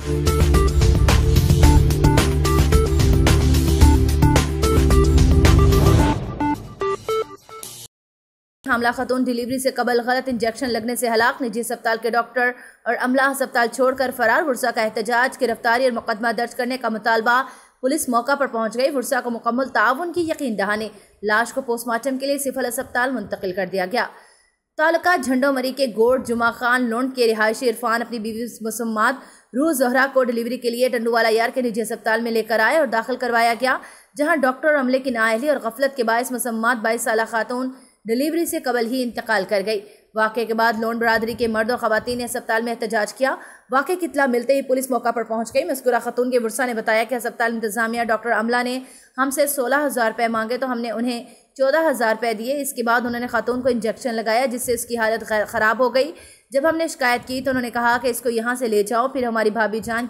हमला खतून डिलीवरी से कबल गलत इंजेक्शन लगने से हलाक, निजी अस्पताल के डॉक्टर और अमला अस्पताल छोड़कर फरार। वुरसा का एहतजाज, गिरफ्तारी और मुकदमा दर्ज करने का मुतालबा। पुलिस मौका पर पहुंच गई। वुरसा को मुकम्मल ताउन की यकीन दहानी। लाश को पोस्टमार्टम के लिए सिफल अस्पताल मुंतकिल कर दिया गया। तालुका झंडोमरी के गोड़ जुमा खान लोंड के रिहायशी इरफान अपनी बीवी मुसम्मात रूह ज़हरा को डिलीवरी के लिए टंडूवाला यार के निजी अस्पताल में लेकर आए और दाखिल करवाया गया, जहां डॉक्टर और अमले की नाअहली और गफलत के बायस मुसम्मात 22 साल खातून डिलीवरी से कबल ही इंतकाल कर गई। वाक़े के बाद लोन बरादरी के मर्द और ख़वातीन ने अस्पताल में एहतजाज किया। वाक़े की इत्तला मिलते ही पुलिस मौका पर पहुंच गई। मज़कूरा खतून के वुरसा ने बताया कि अस्पताल इंतज़ामिया डॉक्टर अमला ने हमसे 16,000 रुपये मांगे तो हमने उन्हें 14,000 रुपये दिए। इसके बाद उन्होंने खातून को इंजेक्शन लगाया जिससे उसकी हालत ख़राब हो गई। जब हमने शिकायत की तो उन्होंने कहा कि इसको यहाँ से ले जाओ। फिर हमारी भाभी जान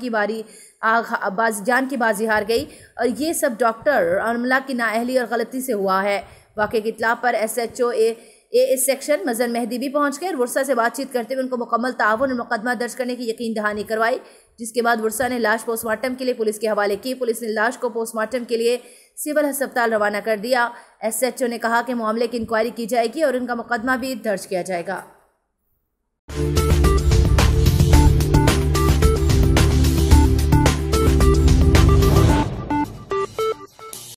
की बाजी हार गई और ये सब डॉक्टर और अमला की नाअहली और गलती से हुआ है। वाक़े की इत्तला पर SHO ए सेक्शन मजन मेहदी भी पहुंच गए और वुरसा से बातचीत करते हुए उनको मुकम्मल ताउन और मुकदमा दर्ज करने की यकीन दहानी करवाई, जिसके बाद वुरसा ने लाश पोस्टमार्टम के लिए पुलिस के हवाले की। पुलिस ने लाश को पोस्टमार्टम के लिए सिविल अस्पताल रवाना कर दिया। SHO ने कहा कि मामले की इंक्वायरी की जाएगी और उनका मुकदमा भी दर्ज किया जाएगा।